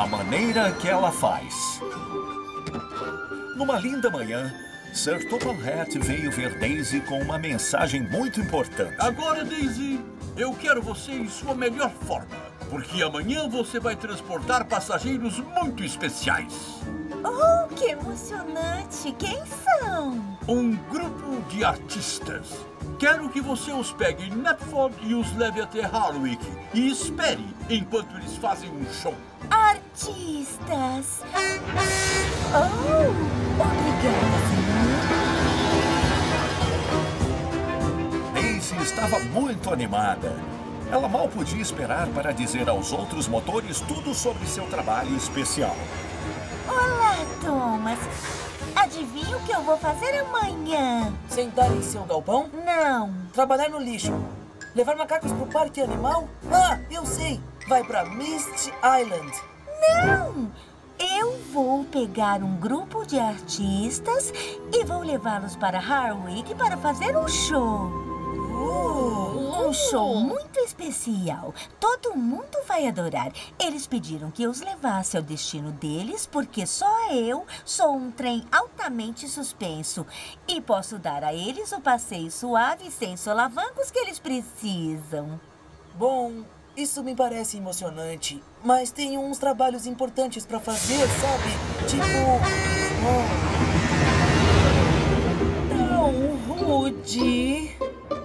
a maneira que ela faz. Numa linda manhã, Sir Topham Hatt veio ver Daisy com uma mensagem muito importante. Agora, Daisy, eu quero você em sua melhor forma, porque amanhã você vai transportar passageiros muito especiais. Oh, que emocionante! Quem são? Um grupo de artistas. Quero que você os pegue em Knapford e os leve até Harwick e espere enquanto eles fazem um show. Artistas! Oh, obrigada, senhor. Daisy estava muito animada. Ela mal podia esperar para dizer aos outros motores tudo sobre seu trabalho especial. Olá, Thomas. Adivinha o que eu vou fazer amanhã? Sentar em seu galpão? Não. Trabalhar no lixo? Levar macacos pro parque animal? Ah, eu sei! Vai pra Mist Island. Não! Eu vou pegar um grupo de artistas e vou levá-los para Harwick para fazer um show. Um show muito especial. Todo mundo vai adorar. Eles pediram que eu os levasse ao destino deles porque só eu sou um trem altamente suspenso e posso dar a eles o passeio suave e sem solavancos que eles precisam. Bom, isso me parece emocionante, mas tenho uns trabalhos importantes pra fazer, sabe? Tipo... Tão rude.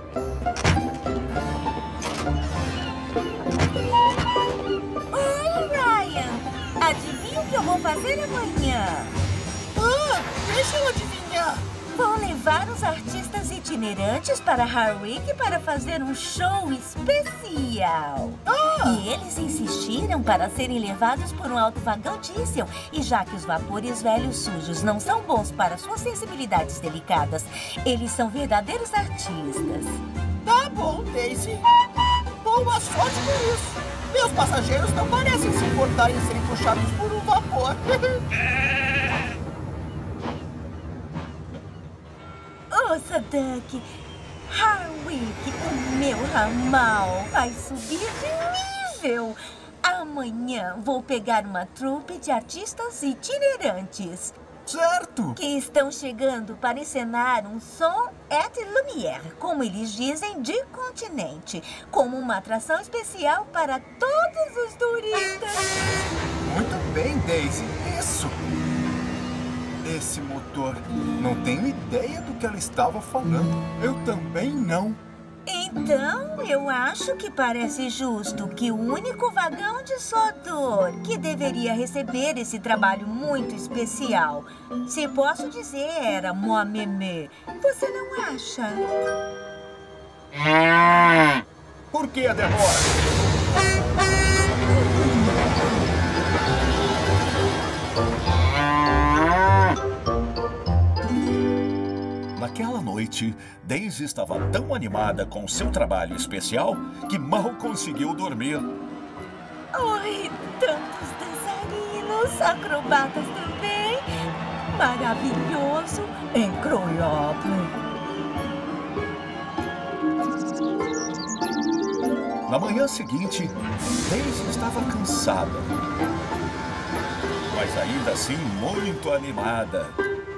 Oi, Ryan. Adivinha o que eu vou fazer amanhã? Deixa eu adivinhar. Vou levar os artistas itinerantes para Harwick para fazer um show especial. E eles insistiram para serem levados por um alto vagão diesel. E já que os vapores velhos sujos não são bons para suas sensibilidades delicadas, eles são verdadeiros artistas. Tá bom, Daisy. Boa sorte com isso. Meus passageiros não parecem se importar em serem puxados por um vapor. Ouça, Duck. Harwick, o meu ramal, vai subir de nível. Amanhã vou pegar uma trupe de artistas itinerantes. Certo. Que estão chegando para encenar um som et lumière, como eles dizem, de continente, como uma atração especial para todos os turistas. Muito bem, Daisy. Isso. Esse motor. Não tenho ideia do que ela estava falando. Eu também não. Então, eu acho que parece justo que o único vagão de Sodor que deveria receber esse trabalho muito especial, se posso dizer, era Moameme. Você não acha? Por que a demora? Naquela noite, Daisy estava tão animada com seu trabalho especial que mal conseguiu dormir. Oi, tantos dançarinos, acrobatas também. Maravilhoso, incrível. Na manhã seguinte, Daisy estava cansada, mas ainda assim muito animada.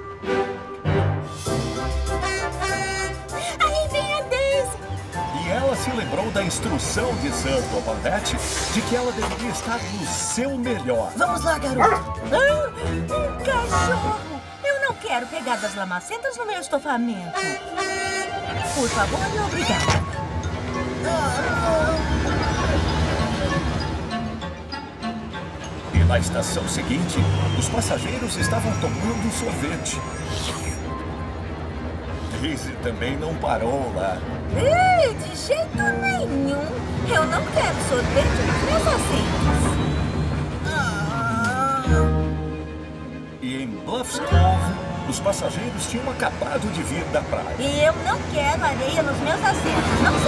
Ela se lembrou da instrução de Sir Topham Hatt de que ela deveria estar no seu melhor. Vamos lá, garoto. Um cachorro! Eu não quero pegadas lamacentas no meu estofamento. Por favor e obrigada. E na estação seguinte, os passageiros estavam tomando sorvete. Daisy também não parou lá. De jeito nenhum. Eu não quero sorvete nos meus assentos. E em Bluffs Cove, os passageiros tinham acabado de vir da praia. E eu não quero areia nos meus assentos. Não,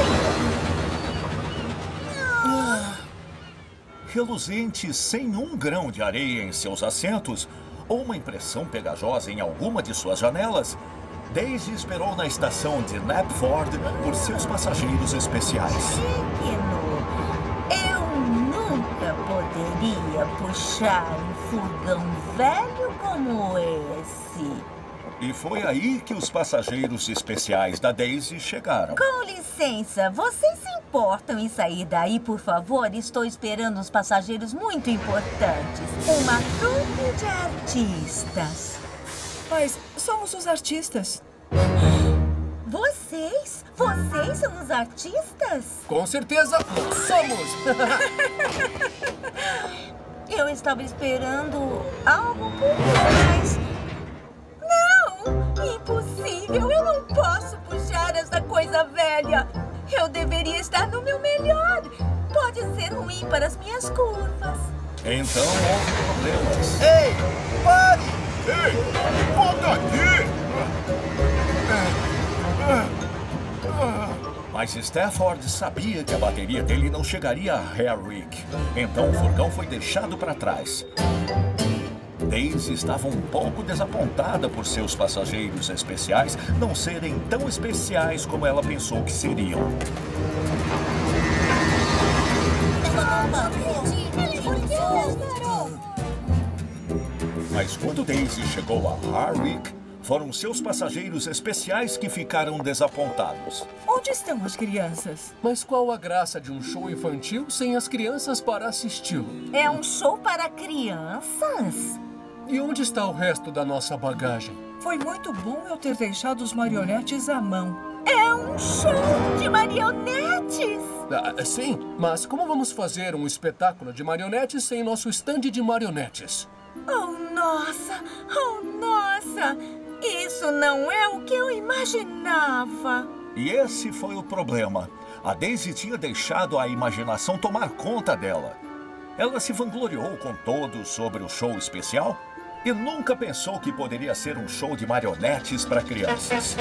senhor. Reluzente, sem um grão de areia em seus assentos, ou uma impressão pegajosa em alguma de suas janelas, Daisy esperou na estação de Knapford por seus passageiros especiais. Pequeno, eu nunca poderia podia puxar um furgão velho como esse. E foi aí que os passageiros especiais da Daisy chegaram. Com licença, vocês se importam em sair daí, por favor? Estou esperando uns passageiros muito importantes. Uma trupe de artistas. Mas somos os artistas. Vocês? Vocês são os artistas? Com certeza, somos! Eu estava esperando algo um pouco mais. Não! Impossível! Eu não posso puxar essa coisa velha. Eu deveria estar no meu melhor. Pode ser ruim para as minhas curvas. Então houve problemas. Ei, pare! Ei, volta aqui! Mas Stafford sabia que a bateria dele não chegaria a Harwick. Então o furgão foi deixado para trás. Daisy estava um pouco desapontada por seus passageiros especiais não serem tão especiais como ela pensou que seriam. Mas quando Daisy chegou a Harwick, foram seus passageiros especiais que ficaram desapontados. Onde estão as crianças? Mas qual a graça de um show infantil sem as crianças para assisti-lo? É um show para crianças? E onde está o resto da nossa bagagem? Foi muito bom eu ter deixado os marionetes à mão. É um show de marionetes! Sim, mas como vamos fazer um espetáculo de marionetes sem nosso estande de marionetes? Oh, nossa! Oh, nossa! Isso não é o que eu imaginava. E esse foi o problema. A Daisy tinha deixado a imaginação tomar conta dela. Ela se vangloriou com todos sobre o show especial e nunca pensou que poderia ser um show de marionetes para crianças.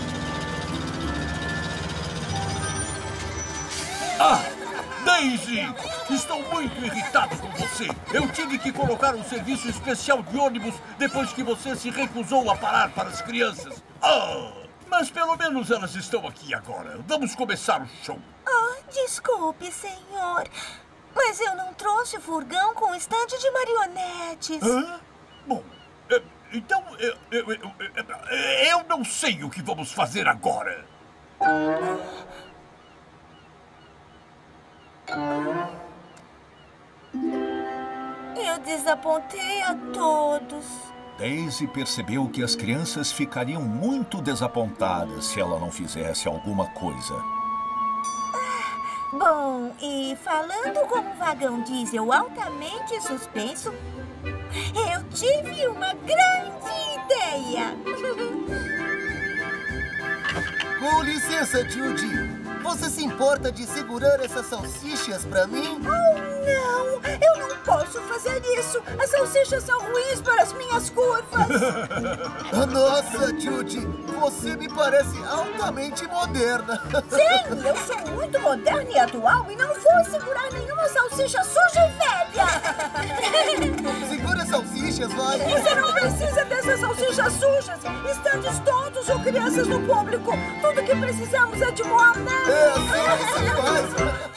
Daisy! Estou muito irritado com você. Eu tive que colocar um serviço especial de ônibus depois que você se recusou a parar para as crianças. Mas pelo menos elas estão aqui agora. Vamos começar o show. Desculpe, senhor. Mas eu não trouxe furgão com estande de marionetes. Bom, então eu não sei o que vamos fazer agora. Eu desapontei a todos. Daisy percebeu que as crianças ficariam muito desapontadas se ela não fizesse alguma coisa. Bom, e falando como um vagão diesel altamente suspenso, eu tive uma grande ideia. Com licença, Judy. Você se importa de segurar essas salsichas pra mim? Oh, não! Eu não posso fazer isso! As salsichas são ruins para as minhas curvas! Nossa, Judy! Você me parece altamente moderna! Sim, eu sou muito moderna e atual e não vou segurar nenhuma salsicha suja e velha! Segura as salsichas, vai! Você não precisa dessas salsichas sujas! Estandes todos ou crianças no público! Tudo que precisamos é de uma É assim que se faz!